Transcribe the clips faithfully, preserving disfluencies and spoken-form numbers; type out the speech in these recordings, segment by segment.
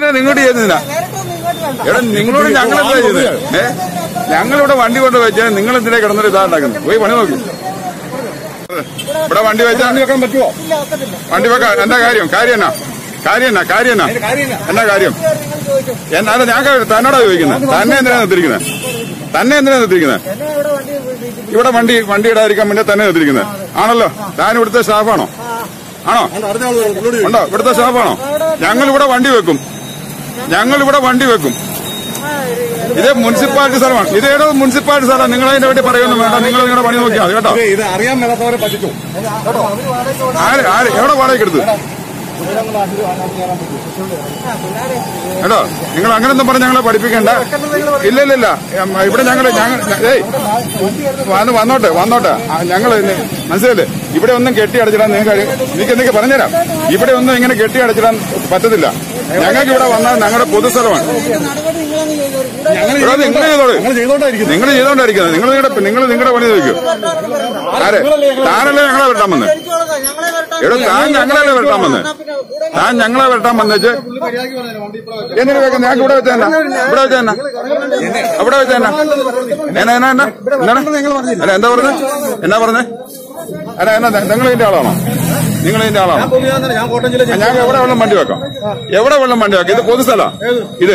നിങ്ങോട്ട് ചെയ്യുന്നതിനാ? എടാ നിങ്ങളോട് ഞങ്ങൾ എന്താ ചെയ്യുന്നത്? ഏഹ് ഞങ്ങളിവിടെ വണ്ടി കൊണ്ട് വെച്ചാൽ നിങ്ങൾ എന്തിനാ കിടന്നിട്ട് ഇതാ ഉണ്ടാക്കുന്നത്? പോയി പണി നോക്കി. ഇവിടെ വണ്ടി വെച്ചാൽ വണ്ടി വെക്കാൻ പറ്റുമോ? വണ്ടി വെക്കാൻ എന്താ കാര്യം? കാര്യം എന്നാ? കാര്യം എന്നാ? കാര്യം എന്നാ? എന്നാ കാര്യം? എന്നാലും ഞാൻ തന്നോടാ ചോദിക്കുന്നത്. തന്നെ എന്തിനാ നിർത്തിരിക്കുന്നത്? തന്നെ എന്തിനാ നിർത്തിരിക്കുന്നത്? ഇവിടെ വണ്ടി വണ്ടി ഇടാതിരിക്കാൻ വേണ്ടി തന്നെ നിർത്തിരിക്കുന്നത് ആണല്ലോ. താൻ ഇവിടുത്തെ സ്റ്റാഫാണോ? ആണോ? ഉണ്ടോ? ഇവിടുത്തെ സ്റ്റാഫാണോ? ഞങ്ങളിവിടെ വണ്ടി വെക്കും. ഞങ്ങളിവിടെ വണ്ടി വെക്കും. ഇത് മുനിസിപ്പാലിറ്റി സ്ഥലമാണ്. ഇത് ഏതോ മുനിസിപ്പാലിറ്റി സ്ഥലമാണ്. നിങ്ങൾ അതിന്റെ വേണ്ടി പറയുന്നു വേണ്ട. നിങ്ങൾ നിങ്ങളുടെ പണി നോക്കിയാൽ മതി കേട്ടോ. ഇത് അറിയാൻ മേലാത്തവരെ പറ്റിച്ചു. ആര് ആര് എവിടെ വാടകയ്ക്ക് എടുത്ത് കേട്ടോ? നിങ്ങൾ അങ്ങനെയൊന്നും പറഞ്ഞ് ഞങ്ങളെ പഠിപ്പിക്കണ്ട. ഇല്ല ഇല്ല ഇല്ല ഇവിടെ ഞങ്ങൾ ഏയ് വന്ന് വന്നോട്ടെ വന്നോട്ടെ ഞങ്ങൾ മനസ്സിലല്ലേ? ഇവിടെ ഒന്നും കെട്ടി അടച്ചിടാൻ നിങ്ങൾക്ക് എനിക്ക് എന്തൊക്കെ പറഞ്ഞുതരാം. ഇവിടെ ഒന്നും ഇങ്ങനെ കെട്ടി അടച്ചിടാൻ പറ്റത്തില്ല. ഞങ്ങൾക്ക് ഇവിടെ വന്നാൽ ഞങ്ങളുടെ പൊതുസ്ഥലമാണ്. നിങ്ങൾ ചെയ്തോളൂ. നിങ്ങൾ ചെയ്തോണ്ടായിരിക്കുന്നത്. നിങ്ങൾ നിങ്ങളുടെ നിങ്ങൾ നിങ്ങളുടെ പണി ചോദിക്കും. ആരെ? താനല്ലേ ഞങ്ങളെ വരട്ടാൻ വന്ന്? ഇവിടെ താൻ ഞങ്ങളല്ലേ വരട്ടാൻ വന്ന്? താൻ ഞങ്ങളെ വരട്ടാൻ വന്നേച്ച് എന്തിനു വെക്കാം? ഞങ്ങൾക്ക് ഇവിടെ വെച്ചാ ഇവിടെ വെച്ചാ ഇവിടെ വെച്ചാ എന്നാ എന്നാ എന്നാ എന്നാ എന്താണ് അല്ല എന്താ പറഞ്ഞേ? എന്നാ പറഞ്ഞേ? അല്ല എന്നാ നിങ്ങൾ ഇതിന്റെ ആളാണോ? നിങ്ങൾ ഇതിന്റെ ആളാണോ? ഞാൻ എവിടെ വെള്ളം വണ്ടി വെക്കാം? എവിടെ വെള്ളം വണ്ടി വെക്കാം? ഇത് പൊതുസ്ഥലം. ഇത്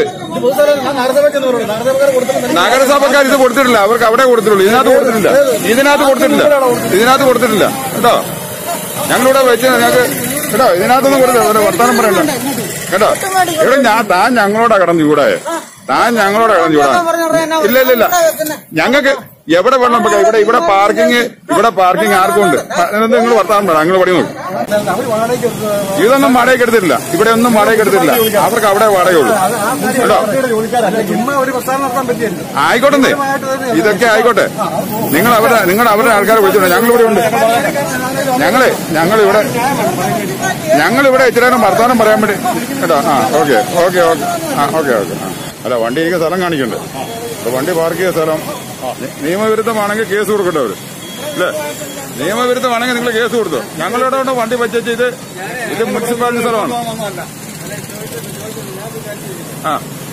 നഗരസഭക്കാർ ഇത് കൊടുത്തിട്ടില്ല. അവർക്ക് അവിടെ കൊടുത്തിട്ടുള്ളൂ. ഇതിനകത്ത് കൊടുത്തിട്ടില്ല. ഇതിനകത്ത് കൊടുത്തിട്ടില്ല. ഇതിനകത്ത് കൊടുത്തിട്ടില്ല കേട്ടോ. ഞങ്ങളിവിടെ വെച്ച് ഞങ്ങൾക്ക് കേട്ടോ ഇതിനകത്തൊന്നും കൊടുത്തില്ല. വർത്താനം പറയണ്ട കേട്ടോ. ഇവിടെ ഞാൻ താൻ ഞങ്ങളോടാ കടന്നു ചൂടായേ. താൻ ഞങ്ങളോടാ കടന്നു ചൂടാ. ഇല്ല ഇല്ല ഇല്ല ഞങ്ങൾക്ക് എവിടെ വെള്ളം വെക്കാം? ഇവിടെ ഇവിടെ പാർക്കിംഗ് ഇവിടെ പാർക്കിംഗ് ആർക്കും ഉണ്ട്. നിങ്ങൾ വർത്താനം പറ. ഞങ്ങൾ പണി നോക്കും. ഇതൊന്നും വാടകയ്ക്ക് എടുത്തിട്ടില്ല. ഇവിടെ ഒന്നും വാടകയ്ക്ക് എടുത്തിട്ടില്ല. അവർക്ക് അവിടെ വാടകയുള്ളൂ കേട്ടോ. ആയിക്കോട്ടെ ഇതൊക്കെ ആയിക്കോട്ടെ. നിങ്ങൾ അവരുടെ നിങ്ങൾ അവരുടെ ആൾക്കാരെ വിളിച്ചിട്ടുണ്ട്. ഞങ്ങളിവിടെ ഉണ്ട്. ഞങ്ങള് ഞങ്ങളിവിടെ ഞങ്ങളിവിടെ ഇച്ചിരി നേരം വർത്താനം പറയാൻ വേണ്ടി കേട്ടോ. ആ ഓക്കെ ഓക്കെ ഓക്കെ ആ ഓക്കെ ഓക്കെ അല്ല വണ്ടി എനിക്ക് സ്ഥലം കാണിക്കണ്ടേ? വണ്ടി പാർക്ക് ചെയ്ത സ്ഥലം നിയമവിരുദ്ധമാണെങ്കിൽ കേസ് കൊടുക്കണ്ടവർ അല്ലേ? നിയമവിരുദ്ധമാണെങ്കിൽ നിങ്ങൾ കേസ് കൊടുത്തു. ഞങ്ങളിവിടെ കൊണ്ട് വണ്ടി വെച്ച് ഇത് ഇത് മുനിസിപ്പാലിറ്റി സ്ഥലമാണ്. ആ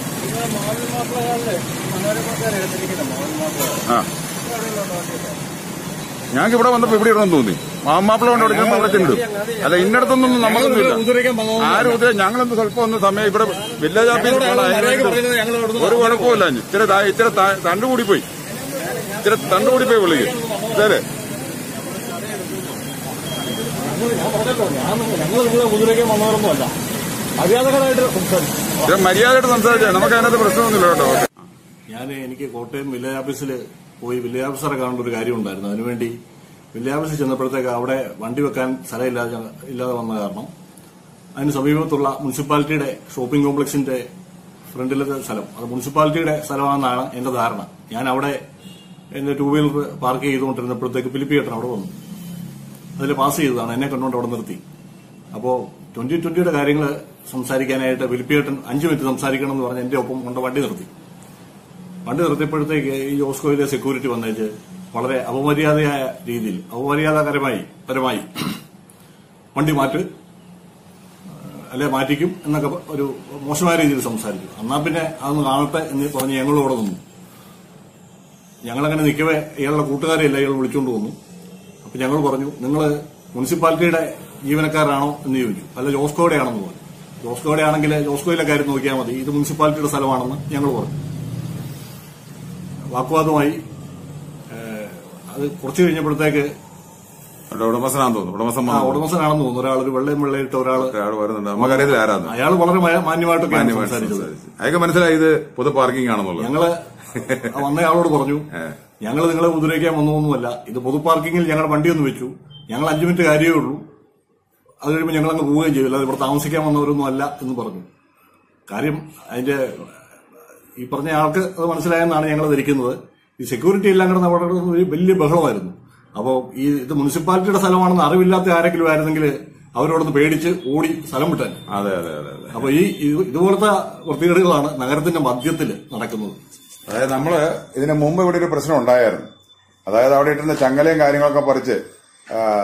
ആ ഞങ്ങൾക്ക് ഇവിടെ വന്നപ്പോ ഇവിടെ ഇടണം തോന്നി. മാമാപ്പിള കൊണ്ട് ഓടിക്കുമ്പോൾ അവിടെ ചെന്നിടും. അല്ല ഇന്നടത്തൊന്നും നമുക്കൊന്നുമില്ല. ആരും ഉദ്ദേശം ഞങ്ങളൊന്ന് സ്വല്പം ഒന്ന് സമയം ഇവിടെ വില്ലേജ് ഓഫീസിൽ ഒരു കുഴപ്പമില്ല. ഇച്ചിരി ഇച്ചിരി തണ്ട് കൂടിപ്പോയി. ഇച്ചിരി തണ്ട് കൂടിപ്പോയി വിളിക്ക് അല്ലേ? മര്യാദയായിട്ട് സംസാരിച്ചാൽ നമുക്ക് അതിനകത്ത് പ്രശ്നമൊന്നുമില്ല കേട്ടോ. ഞാൻ എനിക്ക് കോട്ടയം വില്ലേജ് ഓഫീസിൽ പോയി വില്ലേജ് ഓഫീസറെ കാണേണ്ട ഒരു കാര്യം ഉണ്ടായിരുന്നു. അതിനുവേണ്ടി വില്ലേജ് ഓഫീസിൽ ചെന്നപ്പോഴത്തേക്ക് അവിടെ വണ്ടി വെക്കാൻ സ്ഥലമില്ലാതെ ഇല്ലാതെ വന്ന കാരണം അതിന് സമീപത്തുള്ള മുനിസിപ്പാലിറ്റിയുടെ ഷോപ്പിംഗ് കോംപ്ലക്സിന്റെ ഫ്രണ്ടിലത്തെ സ്ഥലം അത് മുനിസിപ്പാലിറ്റിയുടെ സ്ഥലമാണെന്നാണ് എന്റെ ധാരണ. ഞാൻ അവിടെ എന്റെ ടൂ വീലർ പാർക്ക് ചെയ്തുകൊണ്ടിരുന്നപ്പോഴത്തേക്ക് പിലിപ്പിയേട്ടൻ അവിടെ വന്നു. അതിൽ പാസ് ചെയ്തതാണ്. എന്നെ കണ്ടുകൊണ്ട് അവിടെ നിർത്തി. അപ്പോ ട്വന്റി ട്വന്റിയുടെ കാര്യങ്ങൾ സംസാരിക്കാനായിട്ട് പിലിപ്പിയേട്ടൻ അഞ്ചു മിനിറ്റ് സംസാരിക്കണം എന്ന് പറഞ്ഞ് എന്റെ ഒപ്പം കൊണ്ട് വണ്ടി നിർത്തി. വണ്ടി നിർത്തിയപ്പോഴത്തേക്ക് ഈ ജോസ്കോയിലെ സെക്യൂരിറ്റി വന്നേച്ച് വളരെ അപമര്യാദയായ രീതിയിൽ അപമര്യാദകരമായി പരമായി വണ്ടി മാറ്റ് അല്ലെ മാറ്റിക്കും എന്നൊക്കെ ഒരു മോശമായ രീതിയിൽ സംസാരിച്ചു. എന്നാ പിന്നെ അതൊന്ന് കാണട്ടെ എന്ന് പറഞ്ഞ് ഞങ്ങളോടെ നിന്നു. ഞങ്ങളങ്ങനെ നിൽക്കവേ ഇയാളുടെ കൂട്ടുകാരെയല്ല ഇയാൾ വിളിച്ചുകൊണ്ട് വന്നു. അപ്പൊ ഞങ്ങൾ പറഞ്ഞു നിങ്ങൾ മുനിസിപ്പാലിറ്റിയുടെ ജീവനക്കാരാണോ എന്ന് ചോദിച്ചു. അല്ല ജോസ്കോയുടെ ആണെന്ന് പറഞ്ഞു. ജോസ്കോയുടെ ആണെങ്കിൽ ജോസ്കോയിലെ കാര്യം നോക്കിയാൽ മതി, ഇത് മുനിസിപ്പാലിറ്റിയുടെ സ്ഥലമാണെന്ന് ഞങ്ങൾ പറഞ്ഞു. വാക്കുവാദമായി അത് കുറച്ചു കഴിഞ്ഞപ്പോഴത്തേക്ക് ഉടമസ്ഥനാണെന്ന് തോന്നുന്നു. ഉടമസ്ഥൻ ഉടമസ്ഥനാണെന്ന് തോന്നുന്നു. ഒരാൾ ഒരു വെള്ളയും വെള്ളയിട്ട് ഒരാൾ നമുക്കറിയത്തില്ല ആരാന്ന്. അയാൾ വളരെ മാന്യമായിട്ടൊക്കെ സംസാരിച്ചത്. അയാൾക്ക് മനസ്സിലായി ഇത് പൊതു പാർക്കിംഗ് ആണെന്നുള്ളത്. ഞങ്ങള് വന്നയാളോട് പറഞ്ഞു ഞങ്ങൾ നിങ്ങളെ ഉപദ്രവിക്കാൻ വന്നതൊന്നുമല്ല, ഇത് പൊതു പാർക്കിംഗിൽ ഞങ്ങളുടെ വണ്ടിയൊന്നും വെച്ചു, ഞങ്ങൾ അഞ്ചു മിനിറ്റ് കാര്യമേ ഉള്ളൂ, അത് കഴിയുമ്പോൾ ഞങ്ങൾ അങ്ങ് പോവുകയും ചെയ്തു, അല്ലാതെ ഇവിടെ താമസിക്കാൻ വന്നവരൊന്നും അല്ല എന്ന് പറഞ്ഞു. കാര്യം അതിന്റെ ഈ പറഞ്ഞ ആൾക്ക് അത് മനസ്സിലായെന്നാണ് ഞങ്ങൾ ധരിക്കുന്നത്. ഈ സെക്യൂരിറ്റി എല്ലാം കിടന്ന് അവിടെ ഒരു വലിയ ബഹളമായിരുന്നു. അപ്പോൾ ഈ ഇത് മുനിസിപ്പാലിറ്റിയുടെ സ്ഥലമാണെന്ന് അറിവില്ലാത്ത ആരെങ്കിലും ആയിരുന്നെങ്കിൽ അവരോടൊന്ന് പേടിച്ച് ഓടി സ്ഥലം വിട്ടാൻ. അതെ അതെ അതെ. അപ്പൊ ഈ ഇതുപോലത്തെ വൃത്തികേടുകളാണ് നഗരത്തിന്റെ മധ്യത്തിൽ നടക്കുന്നത്. അതായത് നമ്മള് ഇതിന് മുമ്പ് ഇവിടെ ഒരു പ്രശ്നം ഉണ്ടായിരുന്നു. അതായത് അവിടെ ഇട്ടിരുന്ന ചങ്ങലയും കാര്യങ്ങളൊക്കെ പറിച്ച്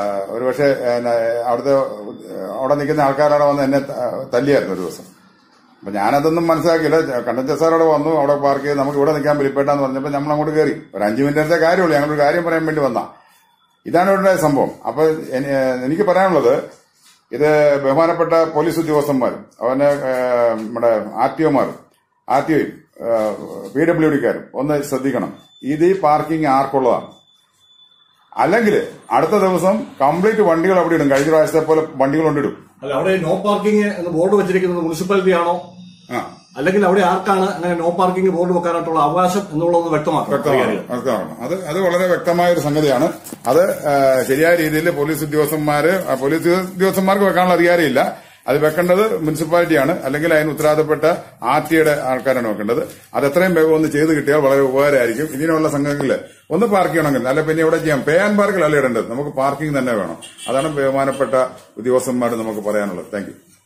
ഒരുപക്ഷെ അവിടുത്തെ അവിടെ നിൽക്കുന്ന ആൾക്കാരവിടെ വന്ന് എന്നെ തല്ലിയായിരുന്നു ഒരു ദിവസം. അപ്പൊ ഞാനതൊന്നും മനസ്സിലാക്കിയില്ല. കണ്ടക്ടർ സാർ അവിടെ വന്നു, അവിടെ പാർക്ക് ചെയ്ത് നമുക്ക് ഇവിടെ നിൽക്കാൻ വിളിപ്പേട്ടാന്ന് പറഞ്ഞപ്പോൾ നമ്മൾ അങ്ങോട്ട് കയറി. ഒരു അഞ്ചു മിനിറ്റത്തെ കാര്യമുള്ളൂ, ഞങ്ങളൊരു കാര്യം പറയാൻ വേണ്ടി വന്ന. ഇതാണ് ഇവിടെ സംഭവം. അപ്പൊ എനിക്ക് പറയാനുള്ളത്, ഇത് ബഹുമാനപ്പെട്ട പോലീസ് ഉദ്യോഗസ്ഥന്മാരും അവന് നമ്മുടെ ആർ ടി ഒമാരും ആർ ടി ഒയും പി ഡബ്ല്യു ഡിക്കാരും ഒന്ന് ശ്രദ്ധിക്കണം. ഇത് ഈ പാർക്കിംഗ് ആർക്കുള്ളതാണ്. അല്ലെങ്കിൽ അടുത്ത ദിവസം കംപ്ലീറ്റ് വണ്ടികൾ അവിടെ ഇടും. കഴിഞ്ഞ പ്രാവശ്യത്തെ പോലെ വണ്ടികൾ കൊണ്ടിടും. അല്ല, അവിടെ നോ പാർക്കിംഗ് എന്ന് ബോർഡ് വെച്ചിരിക്കുന്നത് മുനിസിപ്പാലിറ്റി ആണോ, അല്ലെങ്കിൽ അവിടെ ആർക്കാണ് അങ്ങനെ നോ പാർക്കിംഗ് ബോർഡ് വെക്കാനായിട്ടുള്ള അവകാശം എന്നുള്ളതൊന്ന് വ്യക്തമാക്കണം. അത് അത് വളരെ വ്യക്തമായ ഒരു സംഗതിയാണ്. അത് ശരിയായ രീതിയിൽ പോലീസ് ഉദ്യോഗസ്ഥന്മാര് പോലീസ് ഉദ്യോഗസ്ഥന്മാർക്ക് വെക്കാനുള്ള അധികാരമില്ല. അത് വെക്കേണ്ടത് മുനിസിപ്പാലിറ്റിയാണ്, അല്ലെങ്കിൽ അതിന് ഉത്തരവാദപ്പെട്ട ആർ ടിയുടെ ആൾക്കാരാണ് വെക്കേണ്ടത്. അത് എത്രയും വേഗം ഒന്ന് ചെയ്ത് കിട്ടിയാൽ വളരെ ഉപകാരമായിരിക്കും. ഇതിനുള്ള സംഘങ്ങളിൽ ഒന്ന് പാർക്ക് ചെയ്യണമെങ്കിൽ, അല്ല പിന്നെ ഇവിടെ ചെയ്യാം. പേ ആൻഡ് പാർക്കിലല്ല ഇടേണ്ടത്, നമുക്ക് പാർക്കിംഗ് തന്നെ വേണം. അതാണ് ബഹുമാനപ്പെട്ട ഉദ്യോഗസ്ഥന്മാർ നമുക്ക് പറയാനുള്ളത്. Thank U.